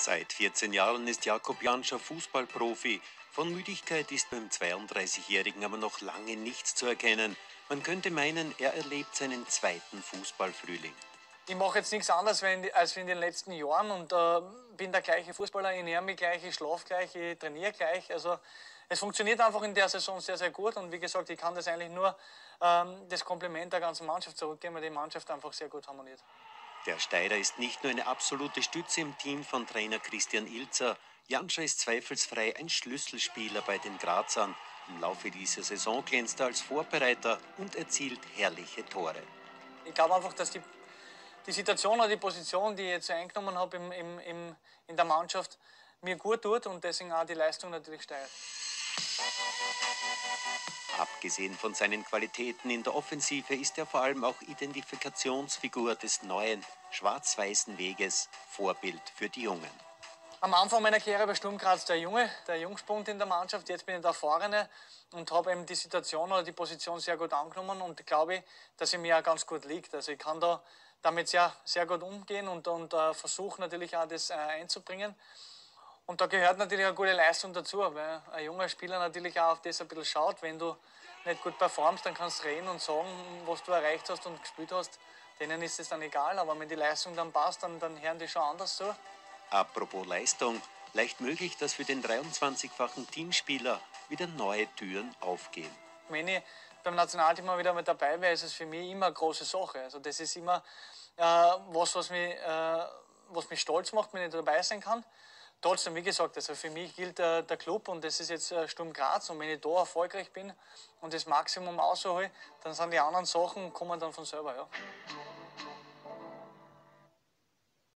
Seit 14 Jahren ist Jakub Janscher Fußballprofi. Von Müdigkeit ist beim 32-Jährigen aber noch lange nichts zu erkennen. Man könnte meinen, er erlebt seinen zweiten Fußballfrühling. Ich mache jetzt nichts anderes als in den letzten Jahren und bin der gleiche Fußballer. Ich ernähre mich gleich, ich schlafe gleich, ich trainiere gleich. Also es funktioniert einfach in der Saison sehr, sehr gut. Und wie gesagt, ich kann das eigentlich nur das Kompliment der ganzen Mannschaft zurückgeben, weil die Mannschaft einfach sehr gut harmoniert. Der Steirer ist nicht nur eine absolute Stütze im Team von Trainer Christian Ilzer. Janscher ist zweifelsfrei ein Schlüsselspieler bei den Grazern. Im Laufe dieser Saison glänzt er als Vorbereiter und erzielt herrliche Tore. Ich glaube einfach, dass die Situation oder die Position, die ich jetzt eingenommen habe in der Mannschaft, mir gut tut und deswegen auch die Leistung natürlich steigt. Abgesehen von seinen Qualitäten in der Offensive ist er vor allem auch Identifikationsfigur des neuen, schwarz-weißen Weges, Vorbild für die Jungen. Am Anfang meiner Karriere bei Sturm Graz der Jungspund in der Mannschaft, jetzt bin ich der Erfahrene und habe eben die Situation oder die Position sehr gut angenommen und glaube, dass sie mir auch ganz gut liegt. Also ich kann damit sehr, sehr gut umgehen und versuche natürlich auch das einzubringen. Und da gehört natürlich eine gute Leistung dazu, weil ein junger Spieler natürlich auch auf das ein bisschen schaut. Wenn du nicht gut performst, dann kannst du reden und sagen, was du erreicht hast und gespielt hast. Denen ist es dann egal, aber wenn die Leistung dann passt, dann hören die schon anders zu. Apropos Leistung, leicht möglich, dass für den 23-fachen Teamspieler wieder neue Türen aufgehen. Wenn ich beim Nationalteam mal wieder mit dabei wäre, ist es für mich immer eine große Sache. Also das ist immer was mich stolz macht, wenn ich dabei sein kann. Trotzdem, wie gesagt, also für mich gilt der Club und das ist jetzt Sturm Graz und wenn ich da erfolgreich bin und das Maximum aushole, dann sind die anderen Sachen, kommen dann von selber, ja.